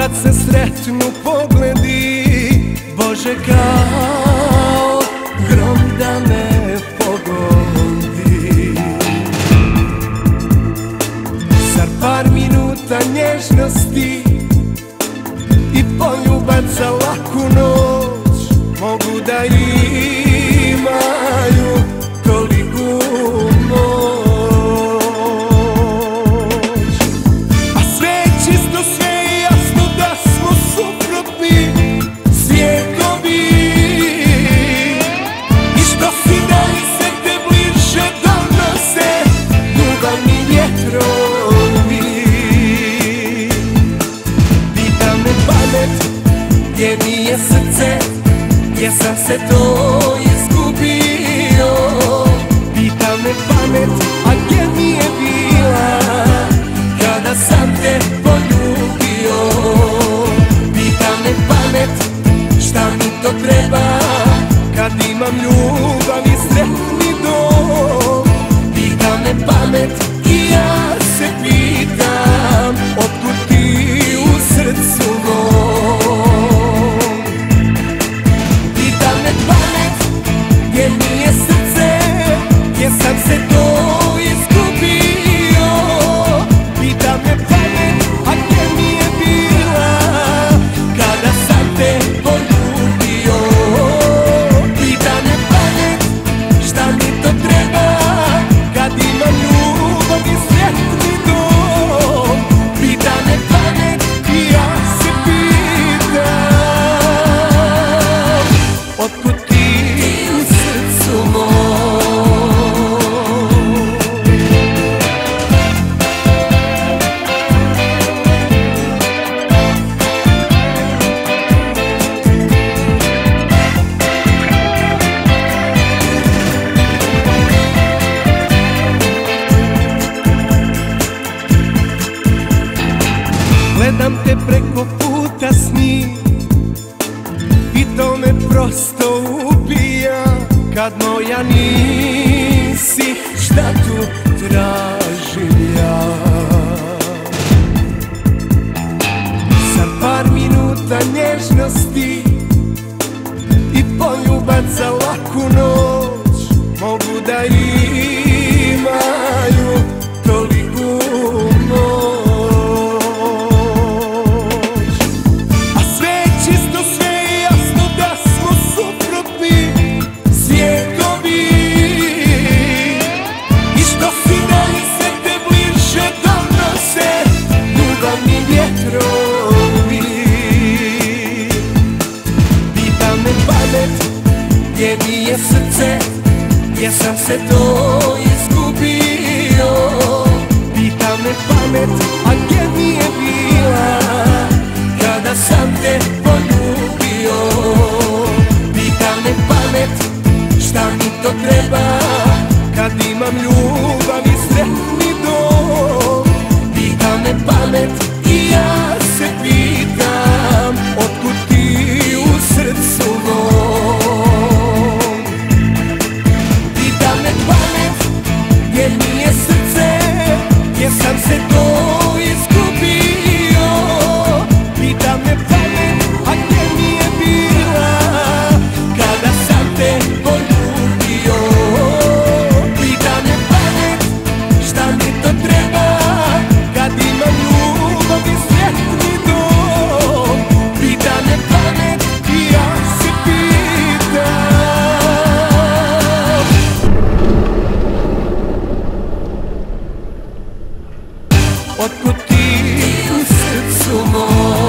kad se sretnu pogledi, Bože kao grom da me pogodi. Zar par minuta nježnosti i poljubac za laku noć mogu da imaju toliku moć? A sve je čisto, sve je jasno da smo suprotni svijetovi, i što si dalje se te bliže donose ljubavni vjetrovi. Pita me pamet, gdje mi je srce, gdje sam se to izgubio. Pita me pamet, a gdje mi je bila kada sam te poljubio. Pita me pamet, šta mi to treba kad imam ljubav i sretni dom. Pita me pamet i ja se pitam, otkud ti u srcu mom? Pita me pamet, gdje mi je srce, gdje sam se to izgubio. Pita me pamet, a gdje mi je bila kada sam te poljubio. Pita me pamet, šta mi to treba kad imam ljubav i sretni dom. Pita me pamet i ja se pitam, otkud ti u srcu mom? Gledam te preko puta s njim i to me prosto ubija. Kad moja nisi, šta tu tražim ja? Za par minuta nježnosti i poljubac za laku noć mogu da imaju toliku moć. A sve je čisto, sve je jasno da smo suprotni svijetovi, i što si dalje se te bliže donose ljubavni vjetrovi. Pita me pamet, gdje mi je srce, gdje sam se to izgubio. Pita me pamet, a gdje mi je bila kada sam te poljubio. Pita me pamet, šta mi to treba kad imam ljubav i sretni dom. Pita me pamet i ja se pitam, otkud ti u srcu mom? Pita me pamet, gdje mi je srce, gdje sam se to izgubio. Pita me pamet, a gdje mi je bila kada sam te poljubio. Pita me pamet, šta mi to treba kad imam ljubav i sretni dom. Pita me pamet i ja se pitam, otkud ti u srcu mom?